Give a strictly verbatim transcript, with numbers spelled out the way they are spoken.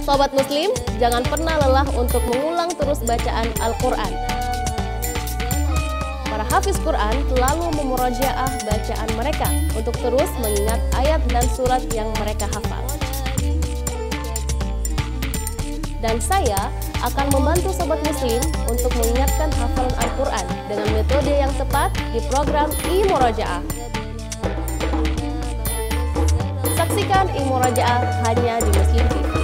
Sobat Muslim, jangan pernah lelah untuk mengulang terus bacaan Al-Quran. Para hafiz Quran selalu memurojaah bacaan mereka untuk terus mengingat ayat dan surat yang mereka hafal. Dan saya akan membantu Sobat Muslim untuk mengingatkan hafalan Al-Quran dengan metode yang tepat di program I-Murojaah. Saksikan I-Murojaah hanya di Muslim T V.